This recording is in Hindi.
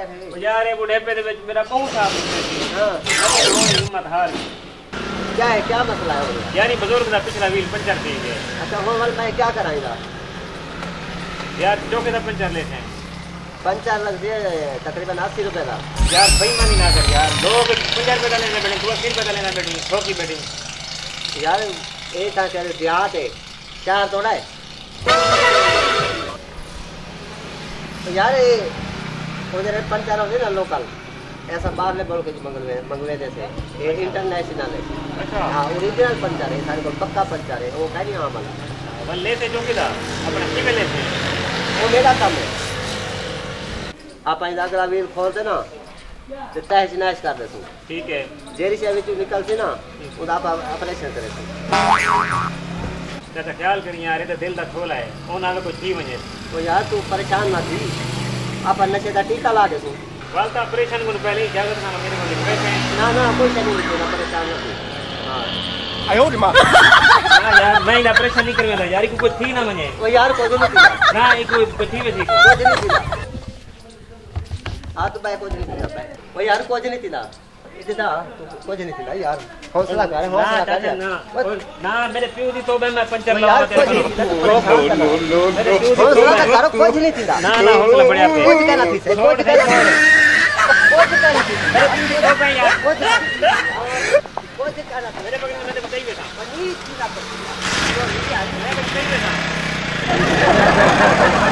है यार ये बुढ़ेपे दे विच मेरा कौन सा हां हिम्मत हार क्या है, क्या मसला है यानी बुजुर्ग का पिछला व्हील पंचर थी गया। अच्छा हो वाल मैं क्या कराएगा यार चौके का पंचर लेते हैं, पंचर लग दिए तकरीबन 80 रुपए का। यार बेईमानी ना कर यार, लोग 50 रुपए का लेना बैठे, तू 80 रुपए का लेना बैठी, ठोकी बैठी यार। ये था कह रहे देहात है, चार तोड़ा है तो यार ये उधर पंचर होते ना लोकल, ऐसा बाहर ले बोल के मंगवे जैसे ये इंटरनेशनल है। अच्छा हाँ ओरिजिनल पंचर है, सारे को पक्का पंचर है, वो कह नहीं हमारा वन लेते चौकी था अपना की में लेते हैं, वो मेरा काम है। आप अगला व्हील खोलते ना तो तहस नहस कर देते, ठीक है जेरी से अभी तू निकलती ना वो आप ऑपरेशन करे चाचा ख्याल करिए यार, ये तो दिल का खोला है ओन आगे कुछ थी वजे तो यार तू परेशान ना थी, आप नशे का टीका ला दे तू वाल तो ऑपरेशन को पहले ही इजाजत ना मेरे को लिख पैसे ना कोई नहीं लिखेगा, परेशान ना थी। हाँ आयो रे मां ना यार मैं ऑपरेशन नहीं करवेगा यार, को कुछ थी ना मने वो यार को नहीं थी ना एक कोई थी वैसी कुछ नहीं थी। हाँ तो भाई कुछ नहीं थी वो यार कुछ नहीं थी ना इतना कुछ नहीं थी ना यार, हौसला कर हौसला कर ना मेरे प्यू दी तो मैं पंचर यार लगा कुछ नहीं थी, हौसला कर कुछ नहीं थी ना हौसला बढ़िया पे कुछ कहना थी कुछ कहना थी मेरे प्यू दी तो भाई यार कुछ कहना था मेरे बगल में मैंने बताई बेटा नहीं थी ना मैं बताई बेटा